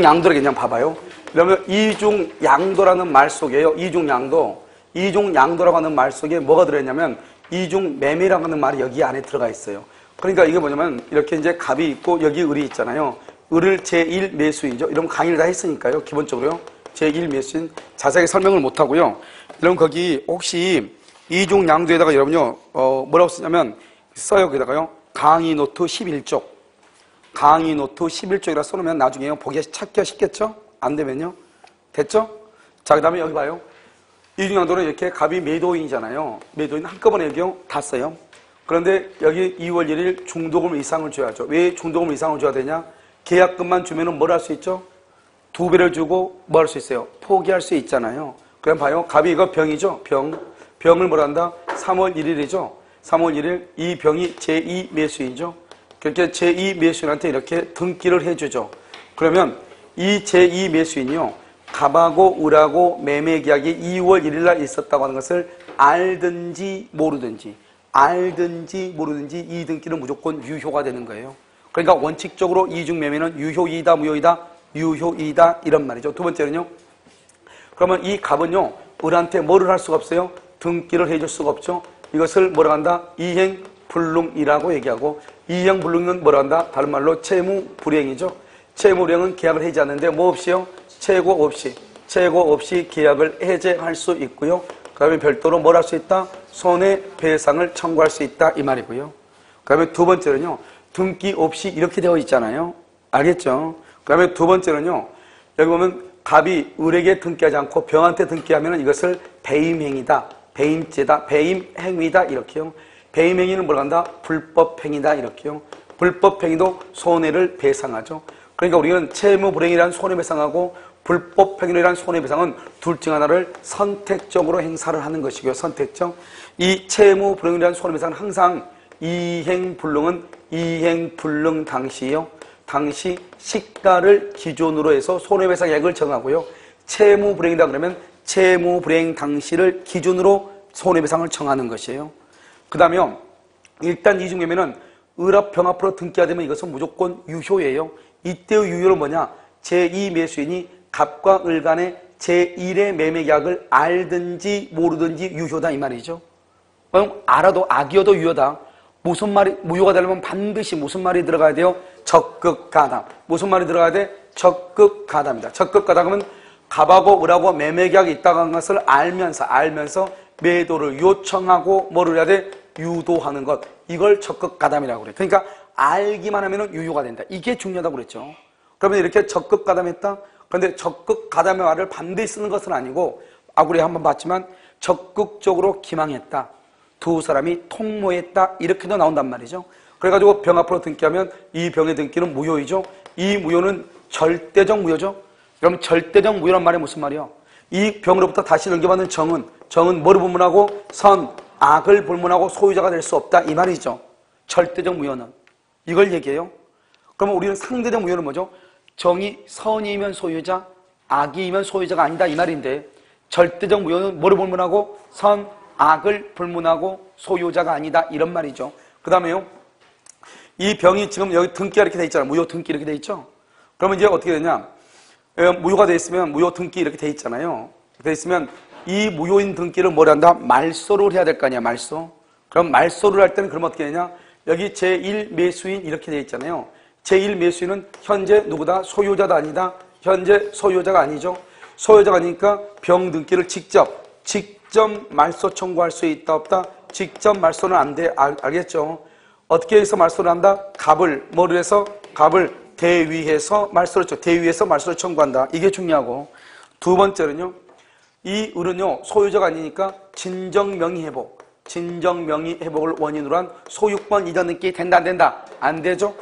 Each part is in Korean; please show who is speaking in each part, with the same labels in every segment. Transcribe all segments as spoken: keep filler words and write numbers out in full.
Speaker 1: 이중양도라는 개념 봐봐요. 그러면 이중양도라는 말 속에요. 이중양도. 이중양도라고 하는 말 속에 뭐가 들어있냐면 이중매매라고 하는 말이 여기 안에 들어가 있어요. 그러니까 이게 뭐냐면 이렇게 이제 갑이 있고 여기 을이 있잖아요. 을을 제일 매수인이죠. 이러면 강의를 다 했으니까요. 기본적으로요. 제일 매수인 자세하게 설명을 못하고요. 여러분 거기 혹시 이중양도에다가 여러분요 어 뭐라고 쓰냐면 써요. 거기다가요. 강의 노트 십일 쪽. 강의 노트 십일 쪽이라 써놓으면 나중에요. 보기 찾기가 쉽겠죠? 안 되면요. 됐죠? 자, 그 다음에 여기 봐요. 이중양도는 이렇게 갑이 매도인이잖아요. 매도인 한꺼번에 여기요. 다 써요. 그런데 여기 이월 일일 중도금 이상을 줘야죠. 왜 중도금 이상을 줘야 되냐? 계약금만 주면은 뭘 할 수 있죠? 두 배를 주고 뭐 할 수 있어요? 포기할 수 있잖아요. 그럼 봐요. 갑이 이거 병이죠? 병. 병을 뭘 한다? 삼월 일일이죠? 삼월 일일 이 병이 제이 매수인이죠? 그렇게 제이 매수인한테 이렇게 등기를 해주죠. 그러면 이 제이 매수인이요. 갑하고 을하고 매매계약이 이월 일일날 있었다고 하는 것을 알든지 모르든지 알든지 모르든지 이 등기는 무조건 유효가 되는 거예요. 그러니까 원칙적으로 이중매매는 유효이다 무효이다 유효이다 이런 말이죠. 두 번째는요. 그러면 이 갑은요. 을한테 뭐를 할 수가 없어요? 등기를 해줄 수가 없죠. 이것을 뭐라 한다? 이행불능이라고 얘기하고 이행불능은 뭐라 한다? 다른 말로 채무불이행이죠. 채무불이행은 계약을 해지하는데 뭐 없이요? 최고 없이 최고 없이 계약을 해제할 수 있고요. 그 다음에 별도로 뭘 할 수 있다? 손해배상을 청구할 수 있다 이 말이고요. 그 다음에 두 번째는요. 등기 없이 이렇게 되어 있잖아요. 알겠죠? 그 다음에 두 번째는요. 여기 보면 갑이 을에게 등기하지 않고 병한테 등기하면 이것을 배임행위다. 배임죄다. 배임행위다. 이렇게요. 배임행위는 뭘 한다? 불법행위다. 이렇게요. 불법행위도 손해를 배상하죠. 그러니까 우리는 채무불이행이라는 손해배상하고 불법행위라는 손해배상은 둘 중 하나를 선택적으로 행사를 하는 것이고요. 선택적. 이 채무불이행이라는 손해배상은 항상 이행불능은 이행불능 당시요. 당시 시가를 기준으로 해서 손해배상액을 정하고요. 채무불이행이다 그러면 채무불이행 당시를 기준으로 손해배상을 정하는 것이에요. 그 다음에 일단 이중매매는 을합 병합으로 등기가 되면 이것은 무조건 유효예요. 이때의 유효는 뭐냐? 제이 매수인이 갑과 을 간의 제일의 매매계약을 알든지 모르든지 유효다 이 말이죠. 알아도 악이어도 유효다. 무슨 말이 무효가 되려면 반드시 무슨 말이 들어가야 돼요? 적극가담. 무슨 말이 들어가야 돼? 적극가담이다. 적극가담은 갑하고 을하고 매매계약이 있다고 하는 것을 알면서 알면서 매도를 요청하고 뭐를 해야 돼? 유도하는 것. 이걸 적극가담이라고 그래. 그러니까 알기만 하면 유효가 된다. 이게 중요하다고 그랬죠. 그러면 이렇게 적극가담했다? 그런데 적극가담의 말을 반드시 쓰는 것은 아니고 아구리 한번 봤지만 적극적으로 기망했다. 두 사람이 통모했다. 이렇게도 나온단 말이죠. 그래가지고 병 앞으로 등기하면 이 병의 등기는 무효이죠. 이 무효는 절대적 무효죠. 그럼 절대적 무효란 말이 무슨 말이야? 이 병으로부터 다시 넘겨받는 정은 정은 뭐를 불문하고? 선, 악을 불문하고 소유자가 될 수 없다. 이 말이죠. 절대적 무효는. 이걸 얘기해요. 그러면 우리는 상대적 무효는 뭐죠? 정이 선이면 소유자, 악이면 소유자가 아니다 이 말인데 절대적 무효는 뭐를 불문하고? 선, 악을 불문하고 소유자가 아니다 이런 말이죠. 그 다음에요. 이 병이 지금 여기 등기가 이렇게 돼 있잖아요. 무효 등기 이렇게 돼 있죠. 그러면 이제 어떻게 되냐? 무효가 돼 있으면 무효 등기 이렇게 돼 있잖아요. 돼 있으면 이 무효인 등기를 뭘 한다? 말소를 해야 될 거 아니야. 말소. 그럼 말소를 할 때는 그럼 어떻게 되냐? 여기 제일 매수인 이렇게 돼 있잖아요. 제일 매수인은 현재 누구다? 소유자도 아니다. 현재 소유자가 아니죠. 소유자가 아니니까 병 등기를 직접 직접 말소 청구할 수 있다 없다? 직접 말소는 안 돼. 알, 알겠죠? 어떻게 해서 말소를 한다? 갑을 뭐를 해서? 갑을 대위해서 말소를 쳐. 대위해서 말소를 청구한다. 이게 중요하고 두 번째는요. 이 을은요 소유자가 아니니까 진정명의회복 진정명의회복을 원인으로 한 소유권 이전 등기 된다 안 된다? 안 되죠.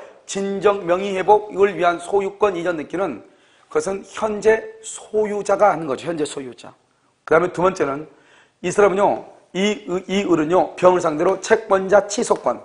Speaker 1: 진정명의회복을 위한 소유권 이전 등기는 그것은 현재 소유자가 하는 거죠. 현재 소유자. 그 다음에 두 번째는 이 사람은요 이, 이 을은요 병을 상대로 채권자 취소권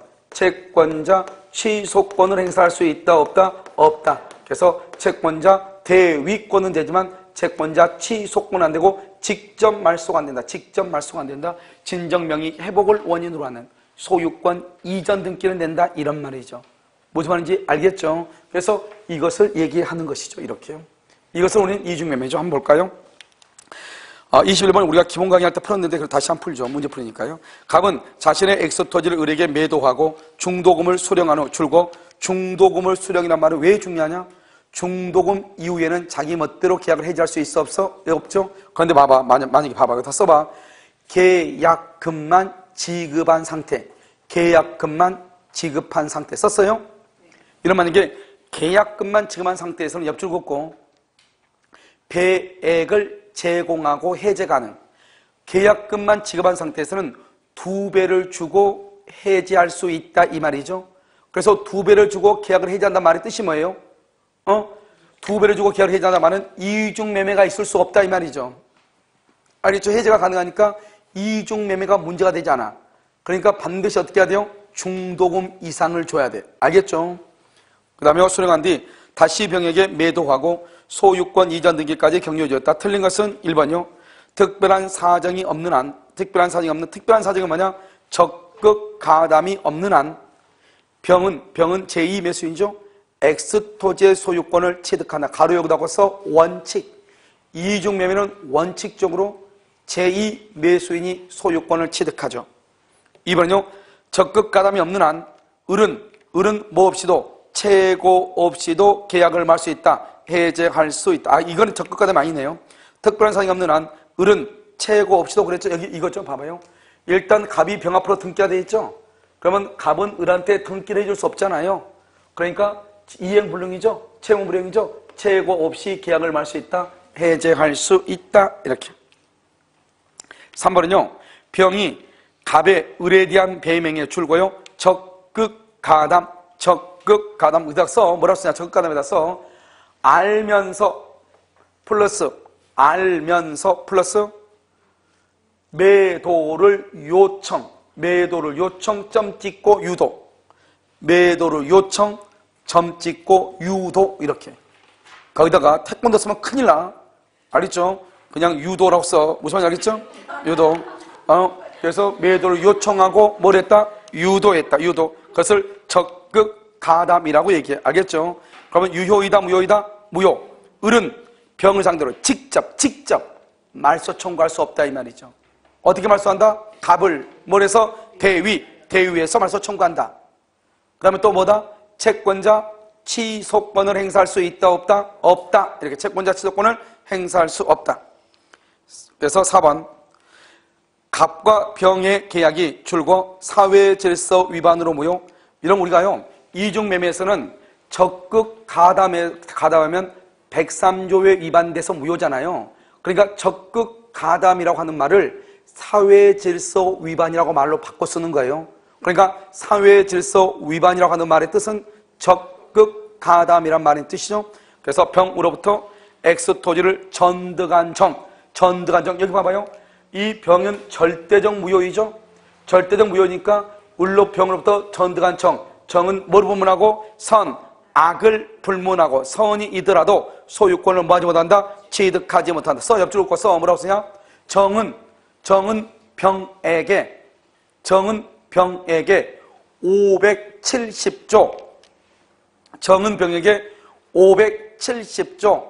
Speaker 1: 채권자 취소권을 행사할 수 있다 없다? 없다. 그래서 채권자 대위권은 되지만 채권자 취소권은 안 되고 직접 말소가 안 된다. 직접 말소가 안 된다. 진정명의 회복을 원인으로 하는 소유권 이전 등기는 된다. 이런 말이죠. 무슨 말인지 알겠죠? 그래서 이것을 얘기하는 것이죠. 이렇게요. 이것을 우리는 이중매매죠. 한번 볼까요? 어, 이십일 번 우리가 기본 강의할 때 풀었는데 그걸 다시 한번 풀죠. 문제 풀으니까요. 갑은 자신의 엑스토지를 을에게 매도하고 중도금을 수령한 후 줄고, 중도금을 수령이란 말은 왜 중요하냐? 중도금 이후에는 자기 멋대로 계약을 해지할 수 있어 없어? 없죠? 그런데 봐봐. 만약, 만약에 봐봐. 다 써봐. 계약금만 지급한 상태. 계약금만 지급한 상태. 썼어요? 이런 만약에 계약금만 지급한 상태에서는 옆줄 긋고 배액을 제공하고 해제 가능. 계약금만 지급한 상태에서는 두 배를 주고 해지할 수 있다 이 말이죠. 그래서 두 배를 주고 계약을 해지한다는 말의 뜻이 뭐예요? 어? 두 배를 주고 계약을 해지한다는 말은 이중매매가 있을 수 없다 이 말이죠. 알겠죠? 해제가 가능하니까 이중매매가 문제가 되지 않아. 그러니까 반드시 어떻게 해야 돼요? 중도금 이상을 줘야 돼. 알겠죠? 그 다음에 수령한 뒤 다시 병에게 매도하고 소유권 이전 등기까지 격려해줬다. 틀린 것은 일 번이요. 특별한 사정이 없는 한, 특별한 사정이 없는, 특별한 사정은 뭐냐? 적극 가담이 없는 한, 병은, 병은 제이 매수인이죠. X토지의 소유권을 취득한다. 가로 여기다가 써 원칙. 이중매매는 원칙적으로 제이 매수인이 소유권을 취득하죠. 이 번은요. 적극 가담이 없는 한, 을은, 을은 뭐 없이도, 최고 없이도 계약을 말 수 있다. 해제할 수 있다. 아, 이거는 적극 가담이 아니네요. 특별한 사정이 없는 한, 을은 최고 없이도 그랬죠. 여기 이것 좀 봐봐요. 일단 갑이 병 앞으로 등기가 돼 있죠. 그러면 갑은 을한테 등기를 해줄 수 없잖아요. 그러니까 이행불능이죠. 채무불능이죠. 최고 없이 계약을 말 수 있다. 해제할 수 있다. 이렇게. 삼 번은요. 병이 갑의 을에 대한 배명에 줄고요. 적극 가담, 적극 가담 의다 써. 뭐라고 쓰냐? 적극 가담에다 써. 알면서 플러스 알면서 플러스 매도를 요청, 매도를 요청 점 찍고 유도, 매도를 요청 점 찍고 유도 이렇게. 거기다가 태권도 쓰면 큰일 나. 알겠죠? 그냥 유도라고 써. 무슨 말인지 알겠죠? 유도. 어, 그래서 매도를 요청하고 뭘 했다? 유도했다. 유도. 그것을 적극 가담이라고 얘기해. 알겠죠? 그러면 유효이다, 무효이다? 무효. 을은 병을 상대로 직접, 직접 말소 청구할 수 없다 이 말이죠. 어떻게 말소한다? 갑을 뭘 해서? 대위, 대위에서 말소 청구한다. 그 다음에 또 뭐다? 채권자 취소권을 행사할 수 있다, 없다? 없다. 이렇게 채권자 취소권을 행사할 수 없다. 그래서 사 번. 갑과 병의 계약이 줄고 사회질서 위반으로 무효. 이런 우리가요, 이중매매에서는 적극 가담에, 가담하면 백삼 조에 위반돼서 무효잖아요. 그러니까 적극 가담이라고 하는 말을 사회질서 위반이라고 말로 바꿔 쓰는 거예요. 그러니까 사회질서 위반이라고 하는 말의 뜻은 적극 가담이란 말의 뜻이죠. 그래서 병으로부터 X토지를 전득한 정, 전득한 정, 여기 봐봐요. 이 병은 절대적 무효이죠. 절대적 무효니까 을로 병으로부터 전득한 정, 정은 뭐를 불문하고? 선, 악을 불문하고 선이 이더라도 소유권을 뭐하지 못한다? 취득하지 못한다. 써 옆줄 긋고 써. 뭐라고 쓰냐? 정은 정은 병에게 정은 병에게 오백칠십 조 정은 병에게 오백칠십 조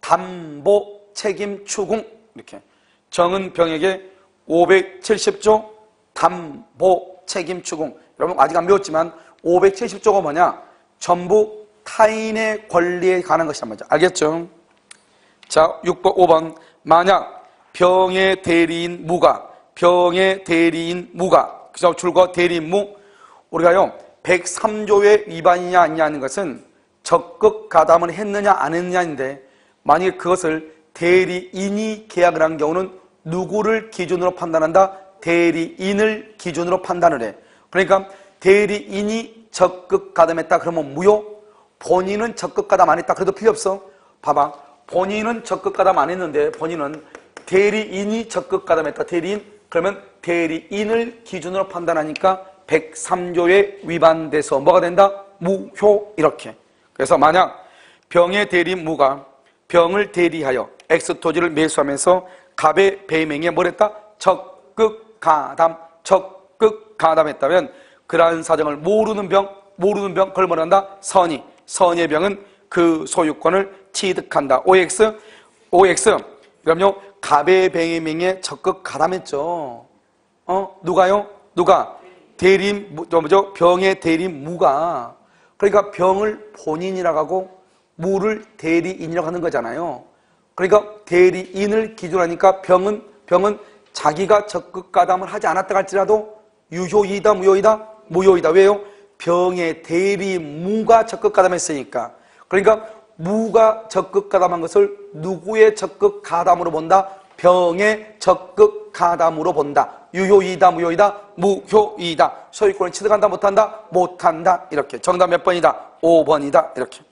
Speaker 1: 담보 책임 추궁 이렇게 정은 병에게 오백칠십 조 담보 책임 추궁. 여러분 아직 안 배웠지만 오백칠십 조가 뭐냐? 전부 타인의 권리에 관한 것이란 말이죠. 알겠죠? 자, 육 번, 오 번. 만약 병의 대리인 무가, 병의 대리인 무가, 그죠? 줄거 대리인 무. 우리가요, 백삼 조의 위반이냐 아니냐 하는 것은 적극 가담을 했느냐 안 했느냐인데, 만약 그것을 대리인이 계약을 한 경우는 누구를 기준으로 판단한다? 대리인을 기준으로 판단을 해. 그러니까 대리인이 적극 가담했다 그러면 무효? 본인은 적극 가담 안 했다 그래도 필요 없어. 봐봐. 본인은 적극 가담 안 했는데 본인은 대리인이 적극 가담했다. 대리인. 그러면 대리인을 기준으로 판단하니까 백삼 조에 위반돼서 뭐가 된다? 무효. 이렇게. 그래서 만약 병의 대리인 무가 병을 대리하여 X토지를 매수하면서 갑의 배명에 뭘 했다? 적극 가담, 적극 가담했다면 그러한 사정을 모르는 병, 모르는 병, 그걸 뭐라 한다? 선의. 선의 병은 그 소유권을 취득한다. 오엑스, 오엑스. 그럼요, 갑의 병의 명에 적극 가담했죠. 어, 누가요? 누가? 대림, 뭐죠? 병의 대림 무가. 그러니까 병을 본인이라고 하고 무를 대리인이라고 하는 거잖아요. 그러니까 대리인을 기준으로 하니까 병은, 병은 자기가 적극 가담을 하지 않았다 할지라도 유효이다, 무효이다? 무효이다. 왜요? 병의 대리무가 적극 가담했으니까. 그러니까 무가 적극 가담한 것을 누구의 적극 가담으로 본다? 병의 적극 가담으로 본다. 유효이다, 무효이다? 무효이다. 소유권을 취득한다, 못한다? 못한다. 이렇게. 정답 몇 번이다? 오 번이다. 이렇게.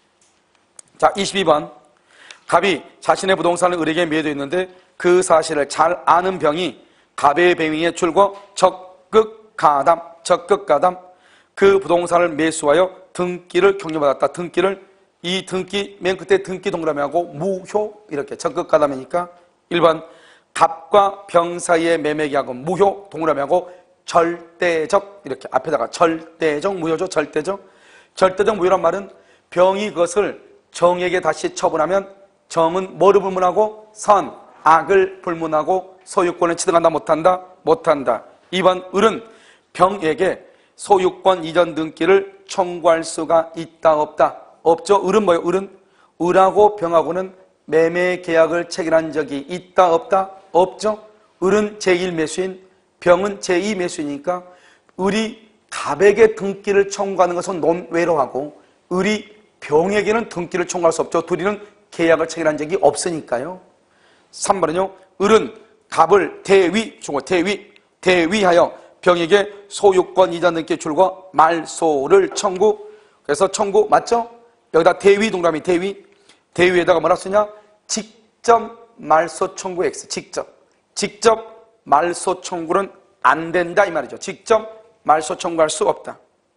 Speaker 1: 자, 이십이 번. 갑이 자신의 부동산을 을에게 매도해 있는데 그 사실을 잘 아는 병이 갑의 병에 출고 적극 가담, 적극 가담. 그 부동산을 매수하여 등기를 격려받았다. 등기를, 이 등기, 맨 끝에 등기 동그라미하고 무효, 이렇게 적극 가담이니까. 일 번, 갑과 병 사이의 매매 계약은 무효, 동그라미하고 절대적, 이렇게 앞에다가 절대적 무효죠. 절대적. 절대적 무효란 말은 병이 그것을 정에게 다시 처분하면 정은 뭐를 불문하고? 선, 악을 불문하고 소유권을 취득한다, 못한다? 못한다. 이 번, 을은 병에게 소유권 이전 등기를 청구할 수가 있다, 없다? 없죠. 을은 뭐예요? 을은 을하고 병하고는 매매 계약을 체결한 적이 있다, 없다? 없죠. 을은 제일 매수인, 병은 제이 매수이니까 을이 갑에게 등기를 청구하는 것은 논외로 하고 을이 병에게는 등기를 청구할 수 없죠. 둘이는 계약을 체결한 적이 없으니까요. 삼 번은요. 을은 갑을 대위, 중고 대위, 대위하여 병에게 소유권 이전 등기 출고 말소를 청구. 그래서 청구 맞죠? 여기다 대위 동그라미 대위. 대위에다가 뭐라 쓰냐? 직접 말소 청구 X. 직접. 직접 말소 청구는 안 된다 이 말이죠. 직접 말소 청구할 수 없다.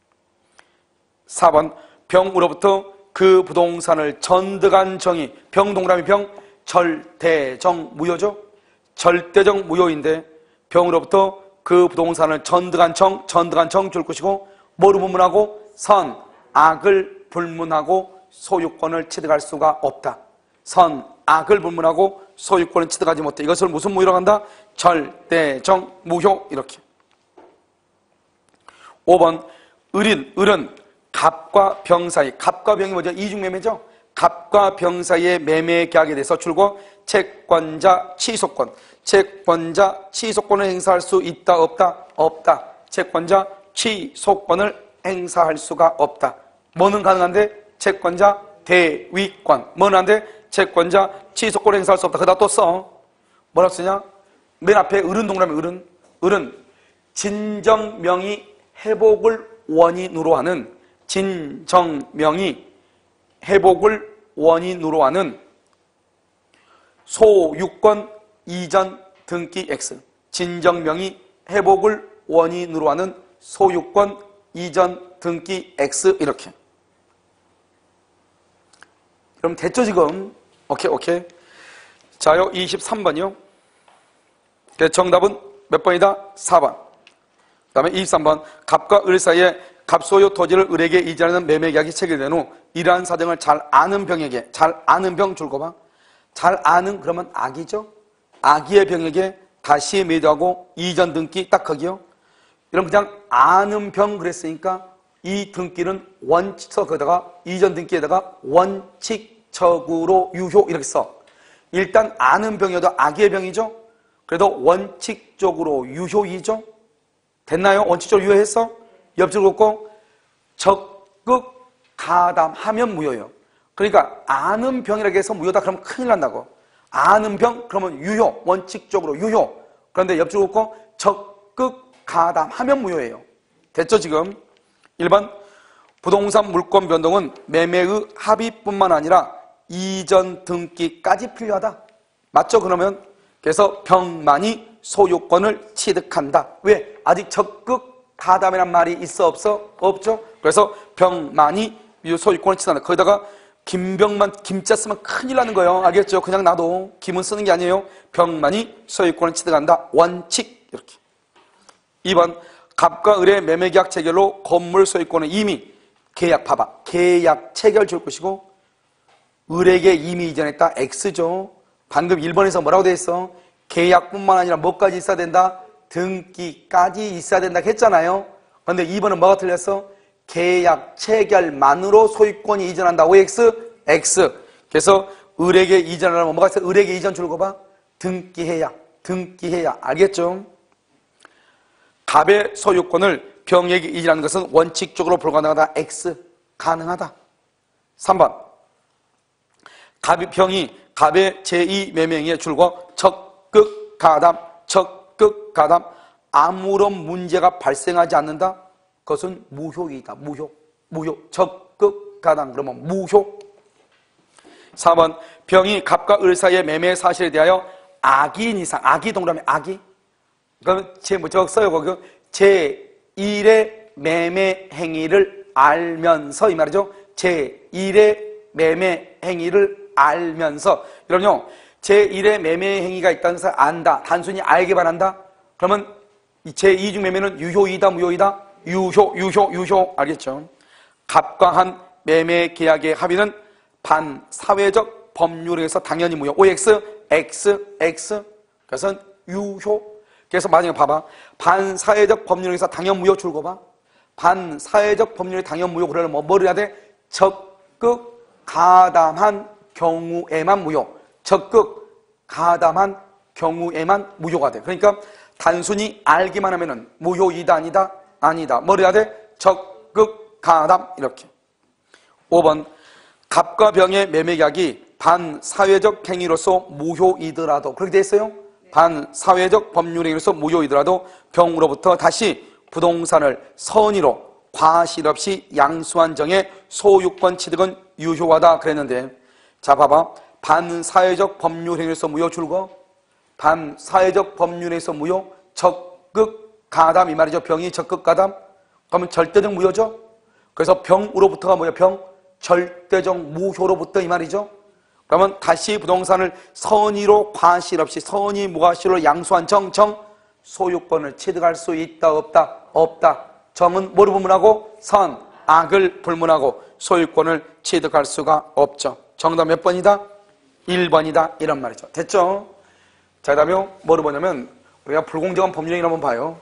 Speaker 1: 사 번. 병으로부터 그 부동산을 전득한 정이, 병 동그라미 병, 절대적 무효죠. 절대적 무효인데 병으로부터 그 부동산을 전득한 정, 전득한 정 줄 것이고 뭐로 불문하고? 선, 악을 불문하고 소유권을 취득할 수가 없다. 선, 악을 불문하고 소유권을 취득하지 못해. 이것을 무슨 무효라고 한다? 절대적 무효. 이렇게. 오 번. 을인, 을은 갑과 병 사이, 갑과 병이 뭐죠? 이중매매죠? 갑과 병 사이의 매매 계약에 대해서 출고 채권자 취소권, 채권자 취소권을 행사할 수 있다, 없다? 없다. 채권자 취소권을 행사할 수가 없다. 뭐는 가능한데? 채권자 대위권. 뭐는 안 돼? 채권자 취소권을 행사할 수 없다. 그다 또 써. 뭐라 쓰냐? 맨 앞에 을은 동그라미 을은, 을은 진정명의 회복을 원인으로 하는, 진정명의 회복을 원인으로 하는 소유권 이전 등기 X. 진정명의 회복을 원인으로 하는 소유권 이전 등기 X. 이렇게. 그럼 됐죠 지금? 오케이 오케이. 자요 이십삼 번이요. 정답은 몇 번이다? 사 번. 그 다음에 이십삼 번. 갑과 을 사이에 갑소유 토지를 을에게 이전하는 매매 계약이 체결된 후 이러한 사정을 잘 아는 병에게, 잘 아는 병 줄거 봐. 잘 아는 그러면 악이죠. 악의의 병에게 다시 매도하고 이전 등기 딱 거기요. 이런 그냥 아는 병 그랬으니까 이 등기는 원칙서 거기다가 이전 등기에다가 원칙적으로 유효 이렇게 써. 일단 아는 병이어도 악의의 병이죠. 그래도 원칙적으로 유효이죠. 됐나요? 원칙적으로 유효했어? 옆줄 긋고 적극 가담하면 무효예요. 그러니까 아는 병이라고 해서 무효다 그러면 큰일 난다고. 아는 병 그러면 유효, 원칙적으로 유효. 그런데 옆줄 긋고 적극 가담하면 무효예요. 됐죠 지금? 일 번. 부동산 물권 변동은 매매의 합의뿐만 아니라 이전 등기까지 필요하다. 맞죠? 그러면 그래서 병만이 소유권을 취득한다. 왜? 아직 적극 가담이란 말이 있어 없어? 없죠? 그래서 병만이 소유권을 취득한다. 거기다가 김병만 김자 쓰면 큰일 나는 거예요. 알겠죠? 그냥 놔도 김은 쓰는 게 아니에요. 병만이 소유권을 취득한다. 원칙. 이렇게. 이 번. 갑과 을의 매매계약 체결로 건물 소유권은 이미 계약 봐봐. 계약 체결 줄 것이고 을에게 이미 이전했다. X죠. 방금 일 번에서 뭐라고 돼 있어? 계약뿐만 아니라 뭐까지 있어야 된다? 등기까지 있어야 된다 했잖아요. 그런데 이 번은 뭐가 틀렸어? 계약 체결만으로 소유권이 이전한다. 오엑스, X. 그래서 을에게 이전하려면 뭐가 있어? 을에게 이전 줄거 봐. 등기해야. 등기해야. 알겠죠? 갑의 소유권을 병에게 이전하는 것은 원칙적으로 불가능하다. X. 가능하다. 삼 번. 갑이, 병이 갑의 제이 매매행위에 줄거 적극 가담, 적극 가담. 아무런 문제가 발생하지 않는다. 그것은 무효이다. 무효. 무효. 적극 가담. 그러면 무효. 사 번. 병이 갑과 을 사이의 매매 사실에 대하여 악인 이상. 악이 동그라미 악이. 그러면 제 뭐죠? 써요. 거기 제일의 매매 행위를 알면서 이 말이죠. 제일의 매매 행위를 알면서. 여러분요. 제일의 매매 행위가 있다는 것을 안다. 단순히 알기만 한다. 그러면 제이 중 매매는 유효이다, 무효이다? 유효, 유효, 유효. 알겠죠? 갑과 한 매매 계약의 합의는 반사회적 법률에서 당연히 무효. 오엑스, X, X. 그래서 유효. 그래서 만약에 봐봐. 반사회적 법률에서 당연 무효 줄거 봐. 반사회적 법률의 당연 무효. 그러려면 뭐, 뭐를 해야 돼? 적극 가담한 경우에만 무효. 적극 가담한 경우에만 무효가 돼. 그러니까 단순히 알기만 하면은 무효이다, 아니다? 아니다. 뭐를 해야 돼? 적극 가담. 이렇게. 오 번. 갑과 병의 매매계약이 반사회적 행위로서 무효이더라도. 그렇게 돼 있어요? 반사회적 법률행위로서 무효이더라도 병으로부터 다시 부동산을 선의로 과실 없이 양수한 정의 소유권 취득은 유효하다 그랬는데, 자 봐봐. 반사회적 법률행위로서 무효 줄거 반사회적 법률에서 무효. 적극 가담 이 말이죠. 병이 적극 가담. 그러면 절대적 무효죠. 그래서 병으로부터가 뭐야? 병 절대적 무효로부터 이 말이죠. 그러면 다시 부동산을 선의로 과실 없이 선의 무과실로 양수한 정, 정 소유권을 취득할 수 있다, 없다? 없다. 정은 뭐를 불문하고? 선, 악을 불문하고 소유권을 취득할 수가 없죠. 정답 몇 번이다? 일 번이다. 이런 말이죠. 됐죠? 자, 그 다음에 뭐를 보냐면 우리가 불공정한 법률행위를 한번 봐요.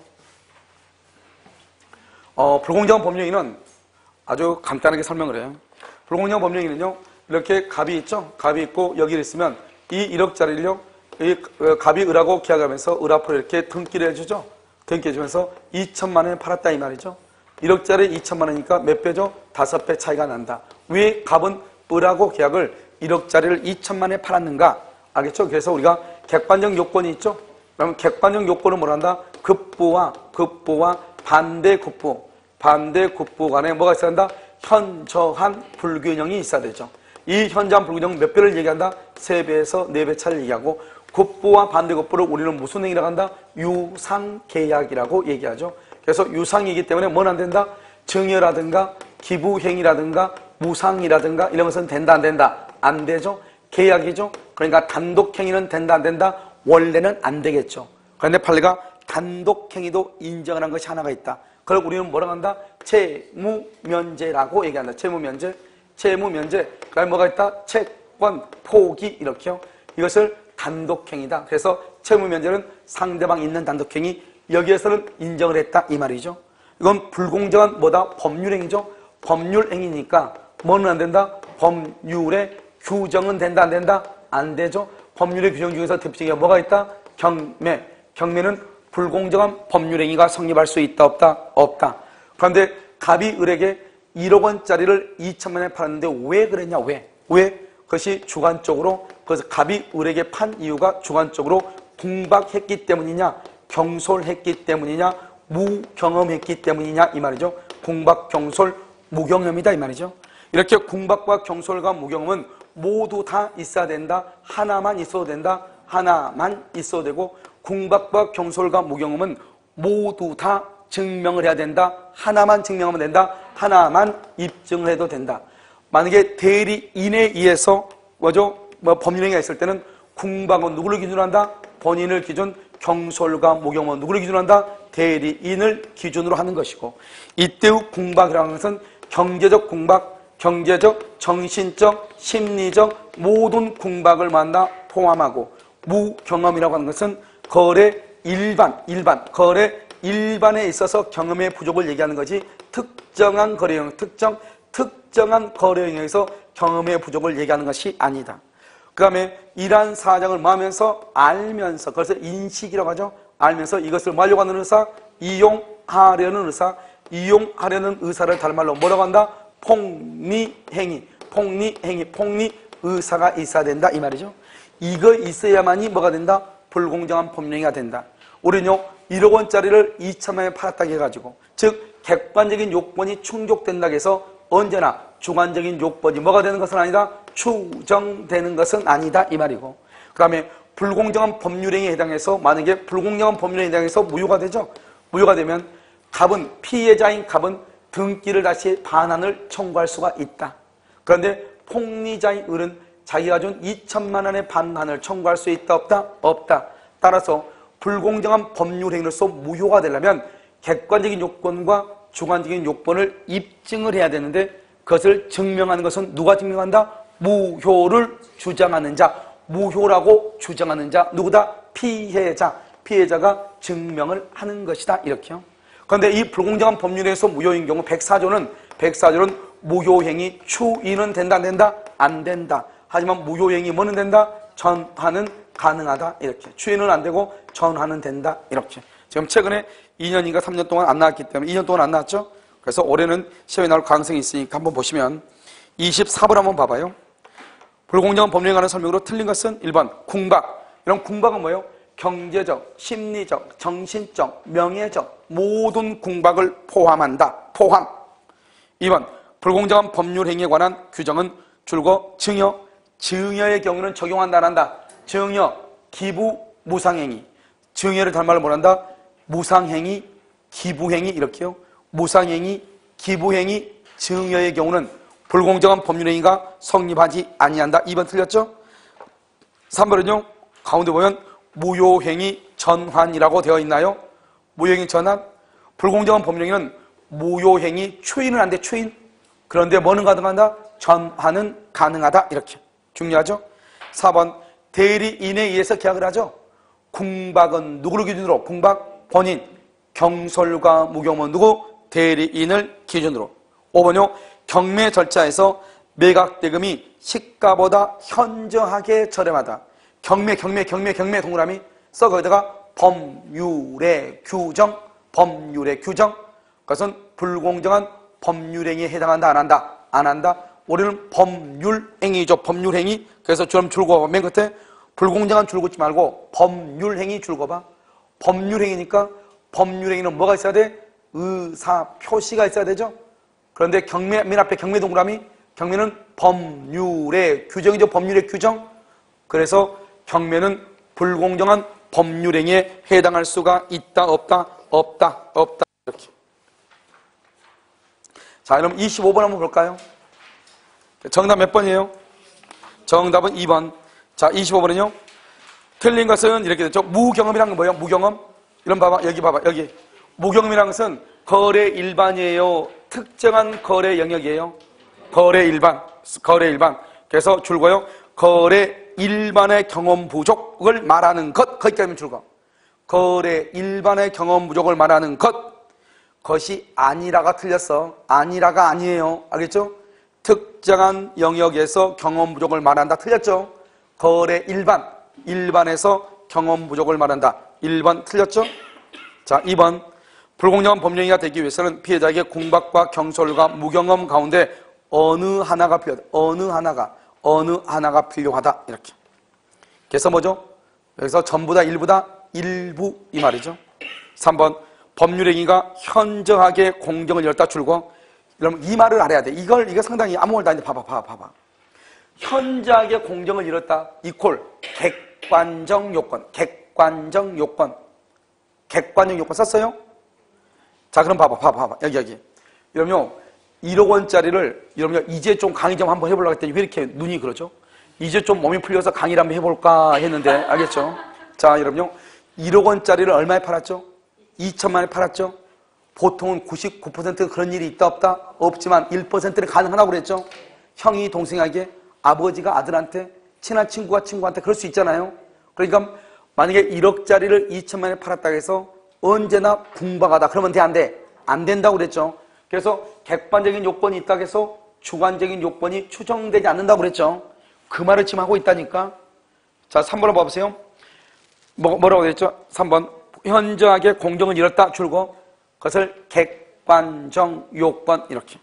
Speaker 1: 어, 불공정한 법률행위는 아주 간단하게 설명을 해요. 불공정한 법률행위는요, 이렇게 갑이 있죠? 갑이 있고 여기 있으면 이 일억짜리를요, 이 갑이 을하고 계약하면서 을 앞으로 이렇게 등기를 해주죠? 등기해주면서 이천만 원에 팔았다 이 말이죠. 일억짜리 이천만 원이니까 몇 배죠? 다섯 배 차이가 난다. 왜 갑은 을하고 계약을 일억짜리를 이천만 원에 팔았는가? 알겠죠? 그래서 우리가 객관적 요건이 있죠? 그러면 객관적 요건은 뭐라 한다? 급부와 급부와 반대 급부, 반대 급부 간에 뭐가 있어야 한다? 현저한 불균형이 있어야 되죠. 이 현저한 불균형은 몇 배를 얘기한다? 세 배에서 네 배 차를 얘기하고, 급부와 반대 급부를 우리는 무슨 행위라고 한다? 유상계약이라고 얘기하죠. 그래서 유상이기 때문에 뭐는 안 된다? 증여라든가 기부행위라든가 무상이라든가 이런 것은 된다, 안 된다? 안 되죠. 계약이죠. 그러니까 단독행위는 된다, 안 된다? 원래는 안 되겠죠. 그런데 판례가 단독행위도 인정을 한 것이 하나가 있다. 그걸 우리는 뭐라고 한다? 채무면제라고 얘기한다. 채무면제. 채무면제. 그 다음에 뭐가 있다? 채권 포기. 이렇게요. 이것을 단독행위다. 그래서 채무면제는 상대방 있는 단독행위. 여기에서는 인정을 했다. 이 말이죠. 이건 불공정한 뭐다? 법률행위죠. 법률행위니까 뭐는 안 된다? 법률의 규정은 된다, 안 된다? 안 되죠. 법률의 규정 중에서 대표적인 뭐가 있다? 경매. 경매는 불공정한 법률행위가 성립할 수 있다, 없다? 없다. 그런데 갑이 을에게 일억 원짜리를 이천만 원에 팔았는데 왜 그랬냐? 왜? 왜? 그것이 주관적으로, 그래서 갑이 을에게 판 이유가 주관적으로 궁박했기 때문이냐? 경솔했기 때문이냐? 무경험했기 때문이냐? 이 말이죠. 궁박, 경솔, 무경험이다 이 말이죠. 이렇게 궁박과 경솔과 무경험은 모두 다 있어야 된다. 하나만 있어도 된다. 하나만 있어도 되고, 궁박과 경솔과 무경험은 모두 다 증명을 해야 된다. 하나만 증명하면 된다. 하나만 입증을 해도 된다. 만약에 대리인에 의해서 뭐죠? 뭐 법률행위가 있을 때는 궁박은 누구를 기준으로 한다? 본인을 기준, 경솔과 무경험은 누구를 기준으로 한다? 대리인을 기준으로 하는 것이고, 이때의 궁박이라는 것은 경제적 궁박, 경제적, 정신적, 심리적 모든 궁박을 만나 포함하고, 무경험이라고 하는 것은 거래 일반, 일반, 거래 일반에 있어서 경험의 부족을 얘기하는 거지, 특정한 거래 영역, 특정, 특정한 거래 영역에서 경험의 부족을 얘기하는 것이 아니다. 그 다음에 이러한 사정을 뭐 하면서? 알면서, 그래서 인식이라고 하죠. 알면서 이것을 뭐 하려고 하는 의사? 이용하려는 의사. 이용하려는 의사를 다른 말로 뭐라고 한다? 폭리행위, 폭리행위, 폭리의사가 있어야 된다 이 말이죠. 이거 있어야만이 뭐가 된다? 불공정한 법령이가 된다. 우리는요 일억 원짜리를 이천만 원에 팔았다고 해가지고, 즉 객관적인 요건이 충족된다고 해서 언제나 주관적인 요건이 뭐가 되는 것은 아니다? 추정되는 것은 아니다 이 말이고, 그 다음에 불공정한 법률행위에 해당해서 만약에 불공정한 법률행위에 해당해서 무효가 되죠. 무효가 되면 갑은, 피해자인 갑은 등기를 다시 반환을 청구할 수가 있다. 그런데 폭리자인 을은 자기가 준 이천만 원의 반환을 청구할 수 있다 없다? 없다. 따라서 불공정한 법률행위로서 무효가 되려면 객관적인 요건과 주관적인 요건을 입증을 해야 되는데, 그것을 증명하는 것은 누가 증명한다? 무효를 주장하는 자, 무효라고 주장하는 자, 누구다? 피해자. 피해자가 증명을 하는 것이다 이렇게요. 그런데 이 불공정한 법률에서 무효인 경우 백사 조는 백사 조는 무효행위 추인은 된다 안 된다? 안 된다. 하지만 무효행위 뭐는 된다? 전환은 가능하다 이렇게. 추인은 안 되고 전환은 된다 이렇게. 지금 최근에 이 년인가 삼 년 동안 안 나왔기 때문에, 이 년 동안 안 나왔죠? 그래서 올해는 시험에 나올 가능성이 있으니까 한번 보시면 이십사 번 한번 봐봐요. 불공정한 법령에 관한 설명으로 틀린 것은 일 번 궁박. 이런 궁박은 뭐예요? 경제적, 심리적, 정신적, 명예적 모든 궁박을 포함한다. 포함. 이 번 불공정한 법률 행위에 관한 규정은 줄거 증여, 증여의 경우는 적용한다 안 한다. 증여, 기부, 무상행위. 증여를 다른 말로 뭐란다? 무상행위, 기부행위 이렇게요. 무상행위, 기부행위, 증여의 경우는 불공정한 법률행위가 성립하지 아니한다. 이 번 틀렸죠? 삼 번은요 가운데 보면 무효행위 전환이라고 되어 있나요? 무효행위 전환? 불공정한 법률행위는 무효행위 추인은 안 돼. 추인. 그런데 뭐는 가능하다? 전환은 가능하다 이렇게. 중요하죠? 사 번 대리인에 의해서 계약을 하죠. 궁박은 누구를 기준으로? 궁박 본인, 경솔과 무경은 누구? 대리인을 기준으로. 오 번요 경매 절차에서 매각대금이 시가보다 현저하게 저렴하다. 경매, 경매, 경매, 경매 동그라미 써. 거기다가 법률의 규정, 법률의 규정. 그것은 불공정한 법률행위에 해당한다 안 한다? 안 한다. 우리는 법률행위죠. 법률행위. 그래서 좀 줄거봐. 맨 끝에 불공정한 줄 긋지 말고 법률행위 줄 거봐. 법률행위니까 법률행위는 뭐가 있어야 돼? 의사 표시가 있어야 되죠. 그런데 경매, 맨 앞에 경매 동그라미, 경매는 법률의 규정이죠. 법률의 규정. 그래서 경매는 불공정한 법률행위에 해당할 수가 있다 없다? 없다 없다 이렇게. 자 그럼 이십오 번 한번 볼까요? 정답 몇 번이에요? 정답은 이 번. 자 이십오 번은요 틀린 것은 이렇게 됐죠. 무경험이란 건 뭐예요? 무경험. 이런 봐봐. 여기 봐봐. 여기 무경험이란 것은 거래 일반이에요? 특정한 거래 영역이에요? 거래 일반. 거래 일반. 그래서 줄거요 거래 일반의 경험 부족을 말하는 것. 거기까지는 줄거. 거래 일반의 경험 부족을 말하는 것. 것이 아니라가 틀렸어. 아니라가 아니에요. 알겠죠? 특정한 영역에서 경험 부족을 말한다. 틀렸죠? 거래 일반. 일반에서 경험 부족을 말한다. 일 번 틀렸죠? 자, 이 번. 불공정한 법령이가 되기 위해서는 피해자에게 궁박과 경솔과 무경험 가운데 어느 하나가 필요하다. 어느 하나가. 어느 하나가 필요하다. 이렇게. 그래서 뭐죠? 여기서 전부다, 일부다, 일부 이 말이죠. 삼 번. 법률행위가 현저하게 공정을 열다 줄고. 여러분 이 말을 알아야 돼. 이걸 이거 상당히 아무 말도 아닌데 봐봐, 봐봐, 봐봐. 현저하게 공정을 이뤘다. 이퀄 객관적 요건. 객관적 요건. 객관적 요건 썼어요? 자, 그럼 봐봐, 봐봐, 봐봐. 여기, 여기. 여러분요, 일억 원짜리를, 여러분요, 이제 좀 강의 좀 한번 해보려고 했더니 왜 이렇게 눈이 그러죠? 이제 좀 몸이 풀려서 강의를 한번 해볼까 했는데, 알겠죠? 자, 여러분요, 일억 원짜리를 얼마에 팔았죠? 이천만 원에 팔았죠? 보통은 구십구 퍼센트가 그런 일이 있다 없다? 없지만 일 퍼센트는 가능하다고 그랬죠. 형이 동생에게, 아버지가 아들한테, 친한 친구가 친구한테 그럴 수 있잖아요. 그러니까 만약에 일억짜리를 이천만 원에 팔았다고 해서 언제나 궁박하다 그러면 돼, 안 돼? 안 된다고 그랬죠. 그래서 객관적인 요건이 있다고 해서 주관적인 요건이 추정되지 않는다고 그랬죠. 그 말을 지금 하고 있다니까. 자, 삼 번을 봐보세요. 뭐, 뭐라고 그랬죠? 삼 번. 현저하게 공정을 잃었다 줄고 그것을 객관적 요건 이렇게.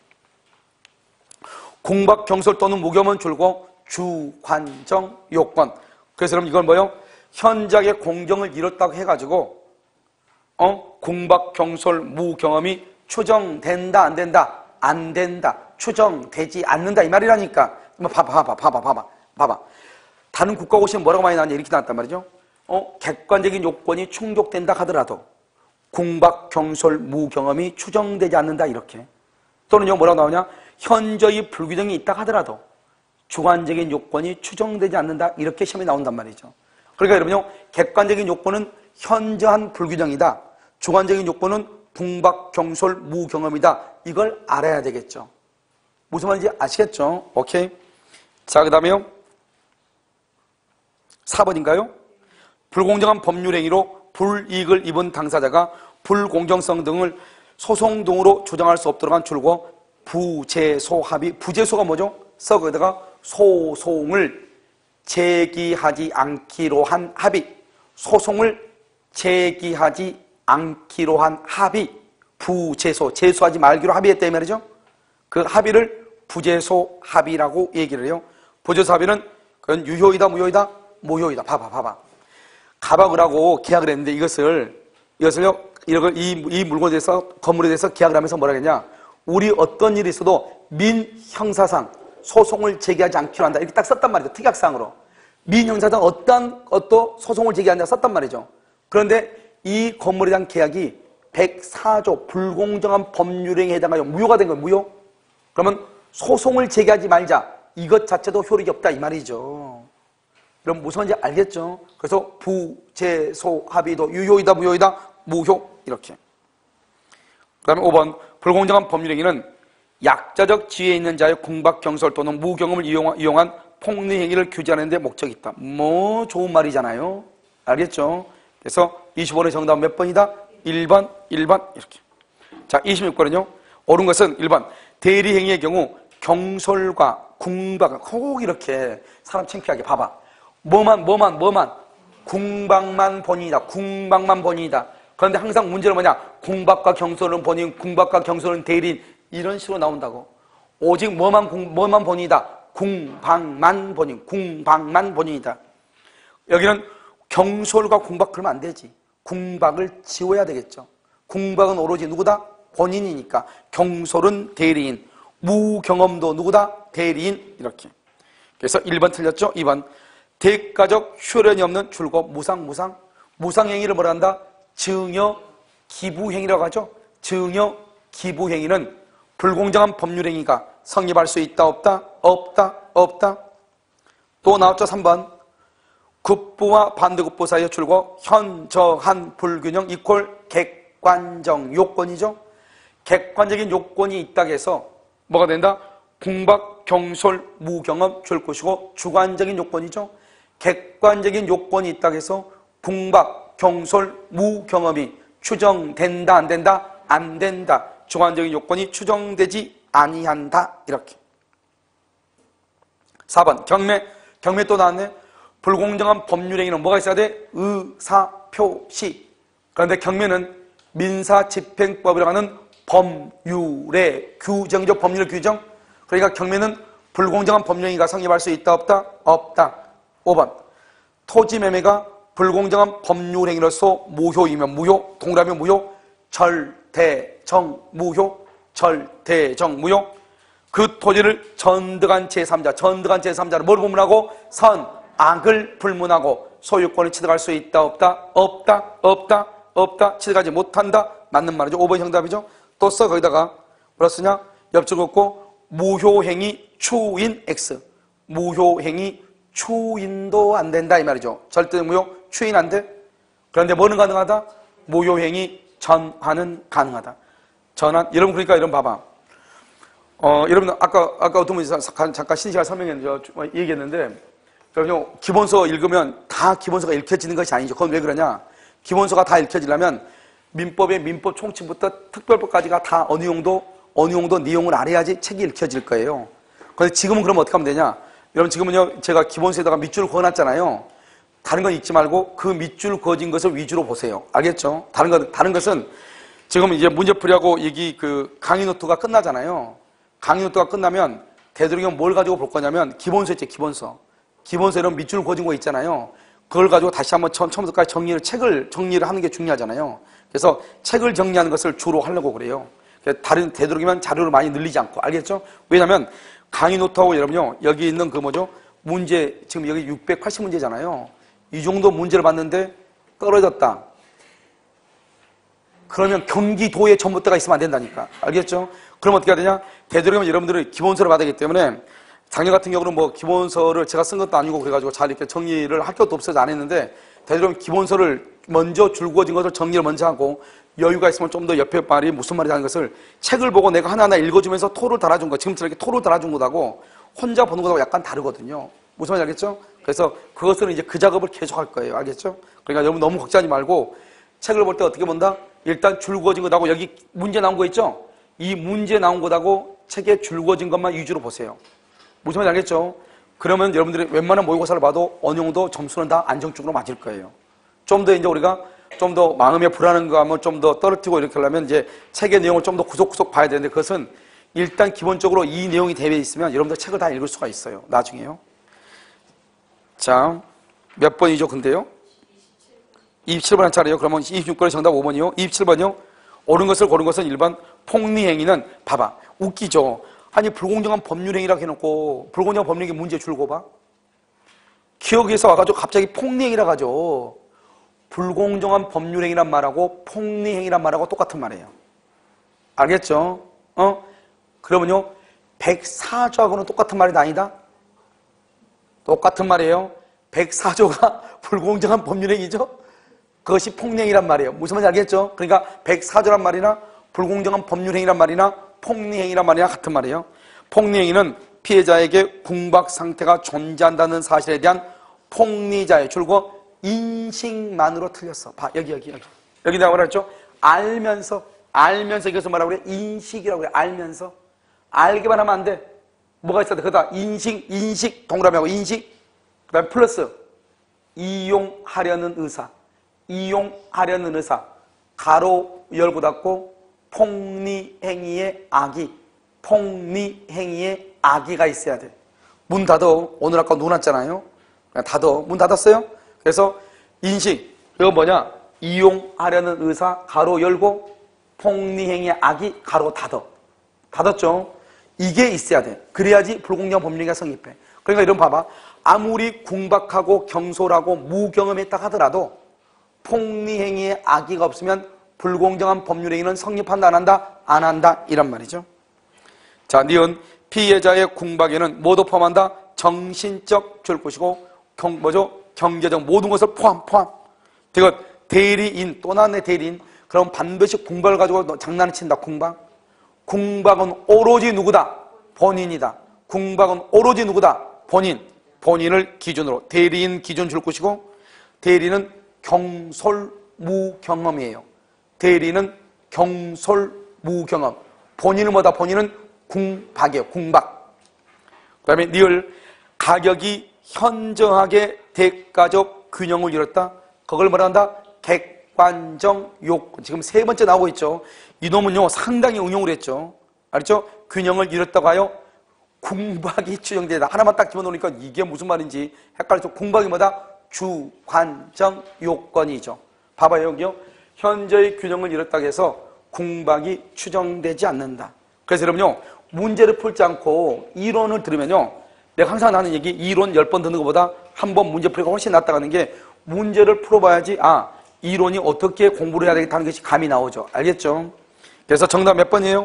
Speaker 1: 궁박, 경솔 또는 무혐은 줄고 주관적 요건. 그래서 그럼 이건 뭐요? 현저하게 공정을 잃었다고 해가지고 어? 궁박, 경솔, 무경험이 추정된다 안 된다? 안 된다. 추정되지 않는다 이 말이라니까. 봐봐 봐봐 봐봐 봐봐 봐봐. 다른 국가고시는 뭐라고 많이 나왔냐 이렇게 나왔단 말이죠. 어? 객관적인 요건이 충족된다 하더라도 궁박, 경솔, 무경험이 추정되지 않는다 이렇게. 또는요 뭐라고 나오냐? 현저히 불규정이 있다 하더라도 주관적인 요건이 추정되지 않는다 이렇게 시험에 나온단 말이죠. 그러니까 여러분요 객관적인 요건은 현저한 불규정이다. 주관적인 요건은 궁박, 경솔, 무경험이다. 이걸 알아야 되겠죠. 무슨 말인지 아시겠죠? 오케이. 자, 그 다음에요. 사 번인가요? 불공정한 법률행위로 불이익을 입은 당사자가 불공정성 등을 소송 등으로 조정할 수 없도록 한 줄고 부재소 합의. 부재소가 뭐죠? 써 거기다가 소송을 제기하지 않기로 한 합의. 소송을 제기하지 않기로 한 합의. 부재소, 재소하지 말기로 합의했다 이 말이죠. 그 합의를 부재소 합의라고 얘기를 해요. 부재소 합의는 그건 유효이다 무효이다? 무효이다. 봐봐 봐봐. 가박을 하고 계약을 했는데 이것을 이것을요 이걸 이, 이 물건에 대해서 건물에 대해서 계약을 하면서 뭐라 했냐? 우리 어떤 일이 있어도 민형사상 소송을 제기하지 않기로 한다 이렇게 딱 썼단 말이죠. 특약사항으로 민형사상 어떤 어떤 소송을 제기한다 썼단 말이죠. 그런데 이 건물에 대한 계약이 백사 조 불공정한 법률행위에 해당하여 무효가 된 거예요. 무효. 그러면 소송을 제기하지 말자. 이것 자체도 효력이 없다 이 말이죠. 그럼 무슨 말인지 알겠죠? 그래서 부재소 합의도 유효이다 무효이다? 무효 이렇게. 그 다음에 오 번 불공정한 법률행위는 약자적 지위에 있는 자의 궁박, 경솔 또는 무경험을 이용한 폭리행위를 규제하는 데 목적이 있다. 뭐 좋은 말이잖아요. 알겠죠? 그래서 이십 번의 정답은 몇 번이다? 일 번, 일 번 이렇게. 자, 이십육 번은요. 옳은 것은 일 번 대리행위의 경우 경솔과 궁박 꼭 이렇게 사람 창피하게 봐봐. 뭐만 뭐만 뭐만 궁박만 본인이다. 궁박만 본인이다. 그런데 항상 문제는 뭐냐? 궁박과 경솔은 본인, 궁박과 경솔은 대리인 이런 식으로 나온다고. 오직 뭐만 궁, 뭐만 본인이다. 궁박만 본인, 궁박만 본인이다. 여기는 경솔과 궁박 그러면 안 되지. 궁박을 지워야 되겠죠. 궁박은 오로지 누구다? 본인이니까. 경솔은 대리인. 무경험도 누구다? 대리인. 이렇게. 그래서 일 번 틀렸죠? 이 번 대가적 효력이 없는 줄고 무상 무상. 무상행위를 뭐라 한다? 증여 기부행위라고 하죠. 증여 기부행위는 불공정한 법률행위가 성립할 수 있다 없다? 없다 없다. 또 나왔죠? 삼 번 급부와 반대급부 사이의 줄고 현저한 불균형 이퀄 객관적 요건이죠. 객관적인 요건이 있다고 해서 뭐가 된다? 궁박, 경솔, 무경험 줄 것이고 주관적인 요건이죠. 객관적인 요건이 있다고 해서 궁박, 경솔, 무경험이 추정된다 안 된다? 안 된다. 주관적인 요건이 추정되지 아니한다. 이렇게. 사 번 경매. 경매 또 나왔네. 불공정한 법률행위는 뭐가 있어야 돼? 의사표시. 그런데 경매는 민사집행법이라고 하는 법률의 규정적 법률 규정. 그러니까 경매는 불공정한 법률행위가 성립할 수 있다 없다? 없다. 오 번 토지매매가 불공정한 법률행위로서 무효이면 무효, 동그라미 무효, 절대정 무효, 절대정 무효. 그 토지를 전득한 제삼자, 전득한 제삼자를 뭘 불문하고? 선, 악을 불문하고 소유권을 취득할 수 있다 없다? 없다, 없다, 없다, 취득하지 못한다. 맞는 말이죠. 오 번 정답이죠. 또 써 거기다가 뭐라 쓰냐? 옆줄 긋고 무효행위 추인 X. 무효행위 추인도 안 된다 이 말이죠. 절대 무효 추인 안 돼. 그런데 뭐는 가능하다? 무효행위 전환은 가능하다. 전환. 여러분, 그러니까 이런 봐봐. 어, 여러분, 아까, 아까 어떤 분이 잠깐, 잠깐 신시간 설명했는데, 얘기했는데, 그럼요, 기본서 읽으면 다 기본서가 읽혀지는 것이 아니죠. 그건 왜 그러냐? 기본서가 다 읽혀지려면 민법의 민법 총칙부터 특별법까지가 다 어느 용도, 어느 용도 내용을 알아야지 책이 읽혀질 거예요. 그런데 지금은 그럼 어떻게 하면 되냐? 여러분, 지금은요, 제가 기본서에다가 밑줄을 그어놨잖아요. 다른 건 읽지 말고 그 밑줄 그어진 것을 위주로 보세요. 알겠죠? 다른 것, 다른 것은 지금 이제 문제풀이하고 얘기 그 강의 노트가 끝나잖아요. 강의 노트가 끝나면 되도록이면 뭘 가지고 볼 거냐면 기본서 있지, 기본서. 기본서 이런 밑줄 그어진 거 있잖아요. 그걸 가지고 다시 한번 처음, 처음부터까지 정리를, 책을 정리를 하는 게 중요하잖아요. 그래서 책을 정리하는 것을 주로 하려고 그래요. 다른, 되도록이면 자료를 많이 늘리지 않고. 알겠죠? 왜냐면 강의 노트하고 여러분요, 여기 있는 그 뭐죠? 문제, 지금 여기 육백팔십 문제잖아요. 이 정도 문제를 봤는데 떨어졌다. 그러면 경기도에 전봇대가 있으면 안 된다니까. 알겠죠? 그럼 어떻게 해야 되냐? 되도록이면 여러분들이 기본서를 받아야 되기 때문에 작년 같은 경우는 뭐 기본서를 제가 쓴 것도 아니고 그래가지고 잘 이렇게 정리를 할 것도 없어서 안 했는데 되도록이면 기본서를 먼저 줄거진 것을 정리를 먼저 하고 여유가 있으면 좀 더 옆에 말이 무슨 말이라는 하는 것을 책을 보고 내가 하나하나 읽어주면서 토를 달아준 거, 지금처럼 이렇게 토를 달아준 것하고 혼자 보는 것하고 약간 다르거든요. 무슨 말인지 알겠죠? 그래서 그것은 이제 그 작업을 계속 할 거예요. 알겠죠? 그러니까 여러분 너무 걱정하지 말고 책을 볼 때 어떻게 본다? 일단 줄거진 것하고 여기 문제 나온 거 있죠? 이 문제 나온 것하고 책에 줄거진 것만 위주로 보세요. 무슨 말인지 알겠죠? 그러면 여러분들이 웬만한 모의고사를 봐도 어느 정도 점수는 다 안정적으로 맞을 거예요. 좀 더 이제 우리가 좀 더 마음에 불안한 거 하면 좀 더 떨어뜨리고 이렇게 하려면 이제 책의 내용을 좀 더 구석구석 봐야 되는데 그것은 일단 기본적으로 이 내용이 대비해 있으면 여러분들 책을 다 읽을 수가 있어요. 나중에요. 자, 몇 번이죠, 근데요? 이십칠 번 한 차례요. 그러면 이십육 번의 정답 오 번이요. 이십칠 번이요. 옳은 것을 고른 것은 일 번 폭리행위는 봐봐. 웃기죠. 아니 불공정한 법률행위라고 해놓고 불공정한 법률행위 문제 줄고 봐. 기억에서 와가지고 갑자기 폭리행위라고 하죠. 불공정한 법률행위란 말하고 폭리행위란 말하고 똑같은 말이에요. 알겠죠? 어? 그러면요 백사 조하고는 똑같은 말이 아니다? 똑같은 말이에요. 백사 조가 불공정한 법률행위죠? 그것이 폭리행위란 말이에요. 무슨 말인지 알겠죠? 그러니까 백사 조란 말이나 불공정한 법률행위란 말이나 폭리행위란 말이나 같은 말이에요. 폭리행위는 피해자에게 궁박 상태가 존재한다는 사실에 대한 폭리자의 줄고 인식만으로 틀렸어. 봐, 여기, 여기, 여기. 여기 내가 뭐라 했죠? 알면서, 알면서 이것을 뭐라고 그래? 인식이라고 그래. 알면서. 알기만 하면 안 돼. 뭐가 있어야 돼? 그다 인식, 인식, 동그라미하고 인식. 그 다음에 플러스. 이용하려는 의사. 이용하려는 의사. 가로 열고 닫고 폭리행위의 악의. 폭리행위의 악의가 있어야 돼. 문 닫어. 오늘 아까 눈 왔잖아요. 그냥 닫어. 문 닫았어요? 그래서 인식. 이거 뭐냐? 이용하려는 의사. 가로 열고 폭리행위의 악의. 가로 닫어. 닫았죠? 이게 있어야 돼. 그래야지 불공정한 법률행위가 성립해. 그러니까 이런 봐봐. 아무리 궁박하고 경솔하고 무경험했다 하더라도 폭리행위의 악의가 없으면 불공정한 법률행위는 성립한다 안 한다? 안 한다 이란 말이죠. 자, 니은 피해자의 궁박에는 모두 포함한다? 정신적 줄 것이고 경, 뭐죠? 경제적 모든 것을 포함 포함. 이것 대리인 또 나왔네 대리인. 그럼 반드시 궁박을 가지고 장난을 친다. 궁박. 궁박은 오로지 누구다? 본인이다. 궁박은 오로지 누구다? 본인. 본인을 기준으로 대리인 기준 줄 것이고 대리는 경솔무경험이에요. 대리는 경솔무경험. 본인은 뭐다? 본인은 궁박이에요. 궁박. 그 다음에 니을 가격이 현저하게 대가적 균형을 이뤘다. 그걸 뭐라 한다? 객관적 요건. 지금 세 번째 나오고 있죠. 이놈은요 상당히 응용을 했죠. 알았죠? 균형을 이뤘다고 하여 궁박이 추정되다. 하나만 딱 집어넣으니까 이게 무슨 말인지 헷갈렸죠. 궁박이 뭐다? 주관적 요건이죠. 봐봐요 여기요. 현재의 균형을 이뤘다고 해서 궁박이 추정되지 않는다. 그래서 여러분요 문제를 풀지 않고 이론을 들으면요 내가 항상 하는 얘기 이론 열 번 듣는 것보다 한 번 문제 풀기가 훨씬 낫다고 하는 게 문제를 풀어봐야지 아 이론이 어떻게 공부를 해야 되겠다는 것이 감이 나오죠. 알겠죠? 그래서 정답 몇 번이에요?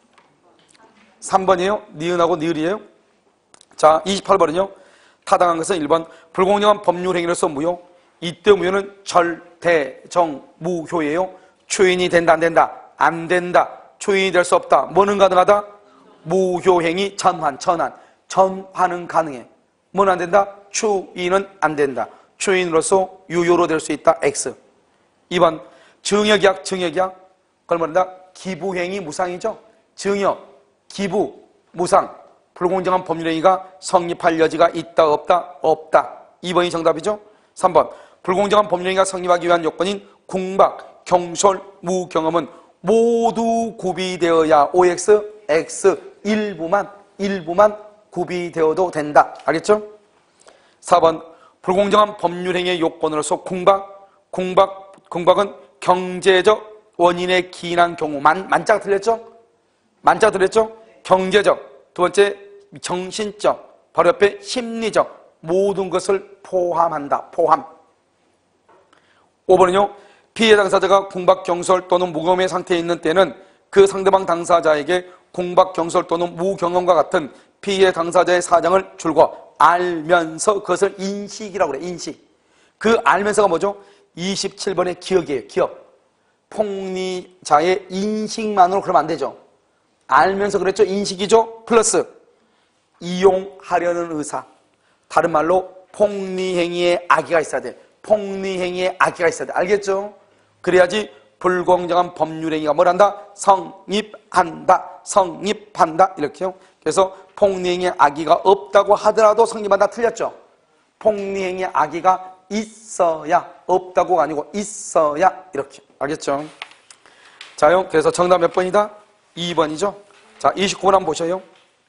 Speaker 1: 삼 번이에요? 니은하고 니을이에요? 자, 이십팔 번은요. 타당한 것은 일 번 불공정한 법률행위로서 무효. 이때 무효는 절대정무효예요. 추인이 된다 안 된다? 안 된다. 초인이 될 수 없다. 뭐는 가능하다? 무효행위 전환, 전환. 전환은 가능해. 뭐는 안 된다? 추인은 안 된다. 추인으로서 유효로 될 수 있다. X. 이 번 증여계약, 증여계약. 그걸 뭐란다? 기부행위 무상이죠. 증여, 기부, 무상. 불공정한 법률행위가 성립할 여지가 있다, 없다? 없다. 이 번이 정답이죠. 삼 번 불공정한 법률행위가 성립하기 위한 요건인 궁박, 경솔, 무경험은 모두 구비되어야 오엑스, X 일부만, 일부만 구비되어도 된다. 알겠죠? 사 번 불공정한 법률행위의 요건으로서 궁박, 궁박, 궁박은 경제적 원인에 기인한 경우. 만, 만자가 틀렸죠? 만자가 틀렸죠? 경제적. 두 번째 정신적. 바로 옆에 심리적. 모든 것을 포함한다. 포함. 오 번은요. 피해 당사자가 궁박, 경솔 또는 무경험의 상태에 있는 때는 그 상대방 당사자에게 궁박, 경솔 또는 무경험과 같은 피해 당사자의 사정을 줄곧 알면서 그것을 인식이라고 그래. 인식. 그 알면서가 뭐죠? 이십칠 번의 기억이에요. 기억. 폭리자의 인식만으로 그러면 안 되죠. 알면서 그랬죠. 인식이죠. 플러스 이용하려는 의사. 다른 말로 폭리행위의 악의가 있어야 돼. 폭리행위의 악의가 있어야 돼. 알겠죠? 그래야지 불공정한 법률행위가 뭘 한다? 성립한다. 성립한다. 이렇게요. 그래서 폭리행위의 악의가 없다고 하더라도 성립한다. 틀렸죠? 폭리행위의 악의가 있어야, 없다고가 아니고 있어야. 이렇게. 알겠죠? 자요. 그래서 정답 몇 번이다? 이 번이죠. 자, 이십구 번 한번 보셔요.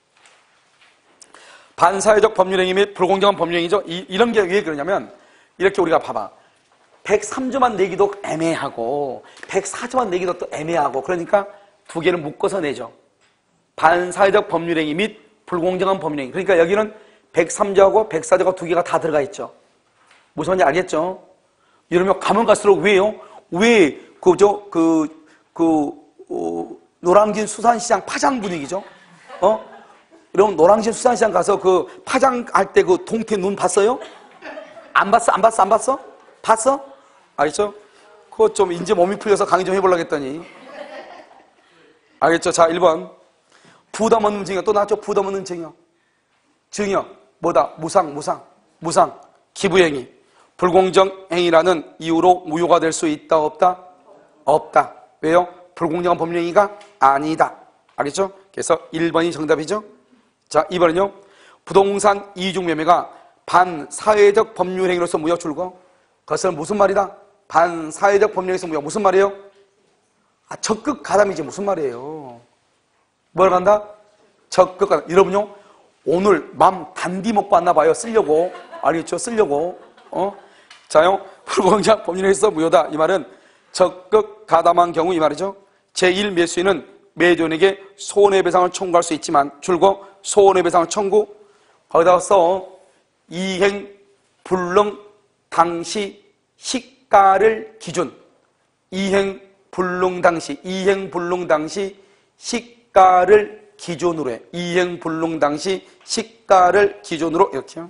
Speaker 1: 반사회적 법률행위 및 불공정한 법률행위죠. 이, 이런 게 왜 그러냐면 이렇게 우리가 봐봐. 백삼 조만 내기도 애매하고 백사 조만 내기도 또 애매하고 그러니까 두 개를 묶어서 내죠. 반사회적 법률행위 및 불공정한 법률행위. 그러니까 여기는 백삼 조하고 백사 조가 두 개가 다 들어가 있죠. 무슨 말인지 알겠죠? 이러면 가면 갈수록 왜요? 왜 그저 그, 그, 어, 노량진 수산시장 파장 분위기죠? 어? 여러분 노량진 수산시장 가서 그 파장할 때 그 동태 눈 봤어요? 안 봤어? 안 봤어? 안 봤어? 봤어? 알겠죠? 그거 좀 이제 몸이 풀려서 강의 좀 해보려고 했더니 알겠죠? 자, 일 번 부담 없는 증여. 또 나왔죠? 부담 없는 증여. 증여 뭐다? 무상, 무상, 무상. 기부행위. 불공정행위라는 이유로 무효가 될 수 있다, 없다? 없다. 왜요? 불공정한 법률행위가 아니다. 알겠죠? 그래서 일 번이 정답이죠? 자, 이 번은요. 부동산 이중매매가 반사회적 법률행위로서 무효 출거. 그것은 무슨 말이다? 반사회적 법률행위로서 무효. 무슨 말이에요? 아, 적극 가담이지 무슨 말이에요? 뭐라고 한다? 적극 가담. 여러분요. 오늘 맘 단디 먹고 왔나 봐요. 쓰려고. 알겠죠? 쓰려고. 어? 자요. 불공정한 법률행위로서 무효다. 이 말은 적극 가담한 경우 이 말이죠. 제일 매수인은 매도인에게 손해배상을 청구할 수 있지만 줄거 손해배상을 청구 거기다가 써 이행 불능 당시 시가를 기준. 이행 불능 당시 이행 불능 당시 시가를 기준으로 해. 이행 불능 당시 시가를 기준으로 이렇게요.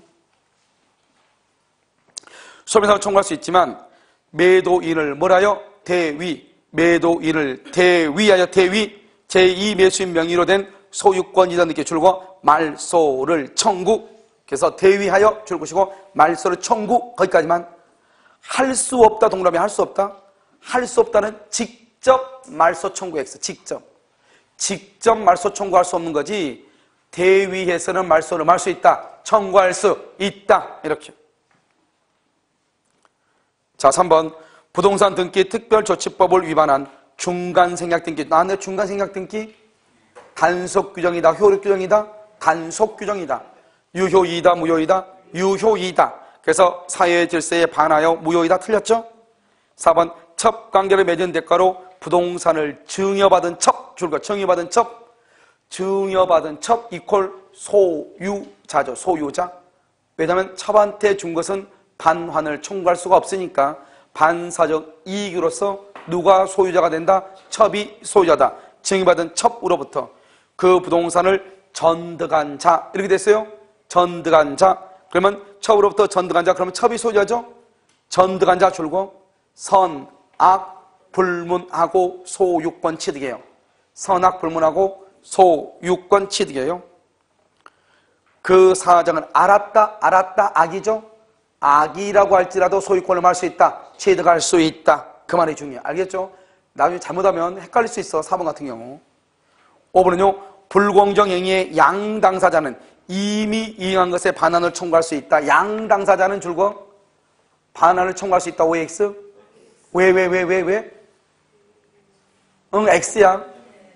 Speaker 1: 손해배상을 청구할 수 있지만 매도인을 뭐라요? 대위. 매도인을 대위하여 대위 제이 매수인 명의로 된 소유권 이전등기 줄고 말소를 청구. 그래서 대위하여 줄 것이고 말소를 청구. 거기까지만. 할 수 없다 동그라미 할 수 없다. 할 수 없다는 직접 말소 청구 X. 직접. 직접 말소 청구할 수 없는 거지. 대위해서는 말소를 할 수 있다. 청구할 수 있다. 이렇게. 자, 삼 번 부동산 등기 특별조치법을 위반한 중간생략등기. 나왔네. 중간생략등기. 단속 규정이다. 효력 규정이다. 단속 규정이다. 유효이다. 무효이다. 유효이다. 그래서 사회 질서에 반하여 무효이다. 틀렸죠? 사 번 첩관계를 맺은 대가로 부동산을 증여받은 첩. 줄거 증여받은 첩. 증여받은 첩 이퀄 소유자죠. 소유자. 왜냐하면 첩한테 준 것은 반환을 청구할 수가 없으니까 반사적 이익으로서 누가 소유자가 된다? 첩이 소유자다. 증여받은 첩으로부터 그 부동산을 전득한 자. 이렇게 됐어요. 전득한 자. 그러면 첩으로부터 전득한 자. 그러면 첩이 소유자죠. 전득한 자 줄고 선, 악, 불문하고 소유권 취득이에요. 선악 불문하고 소유권 취득이에요. 그 사정은 알았다, 알았다, 악이죠? 악이라고 할지라도 소유권을 말할 수 있다, 취득할 수 있다. 그 말이 중요해요. 알겠죠? 나중에 잘못하면 헷갈릴 수 있어, 사 번 같은 경우. 오 번은요, 불공정 행위의 양당사자는 이미 이행한 것에 반환을 청구할 수 있다. 양당사자는 줄거 반환을 청구할 수 있다. 오엑스? 왜, 왜, 왜, 왜, 왜? 응, X야.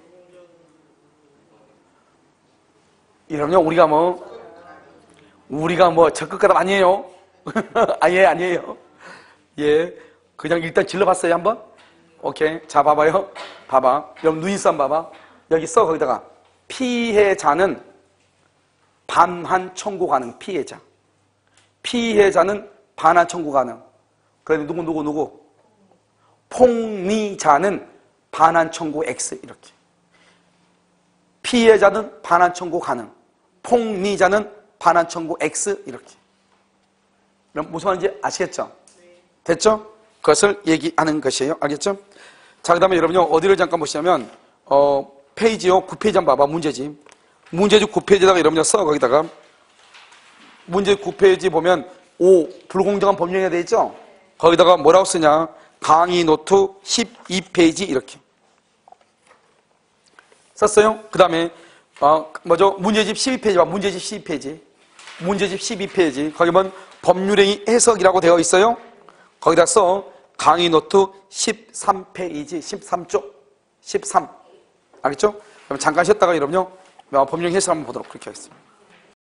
Speaker 1: 이러면 우리가 뭐, 우리가 뭐 적극가답 아니에요. 아예 아니에요. 예, 그냥 일단 질러봤어요 한번. 오케이, 자 봐봐요. 봐봐. 여러분 눈인싸움 봐봐. 여기 써 거기다가 피해자는 반환 청구 가능. 피해자. 피해자는 반환 청구 가능. 그런데 누구 누구 누구? 폭리자는 반환 청구 X 이렇게. 피해자는 반환 청구 가능. 폭리자는 반환 청구 X 이렇게. 그럼 무슨 말인지 아시겠죠? 됐죠? 그것을 얘기하는 것이에요. 알겠죠? 자, 그 다음에 여러분요, 어디를 잠깐 보시냐면, 어, 페이지요, 구 페이지 한번 봐봐, 문제집. 문제집 구 페이지에다가 여러분요, 써, 거기다가. 문제집 구 페이지 보면, 오, 불공정한 법령에 되어 있죠? 거기다가 뭐라고 쓰냐? 강의 노트 십이 페이지, 이렇게. 썼어요? 그 다음에, 어, 뭐죠? 문제집 십이 페이지 봐, 문제집 십이 페이지. 문제집 십이 페이지. 거기 보면 법률행위 해석이라고 되어 있어요? 거기다 써. 강의 노트 십삼 페이지, 십삼 쪽, 십삼. 알겠죠? 그럼 잠깐 쉬었다가 여러분요, 법률 해석 한번 보도록 그렇게 하겠습니다.